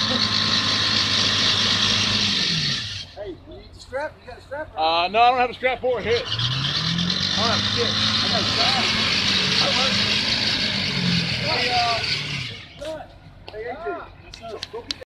Hey, you need the strap? You got a strap? No, I don't have a strap for it. Hit. I don't have a stick. I got a strap. Hey, AJ. Go get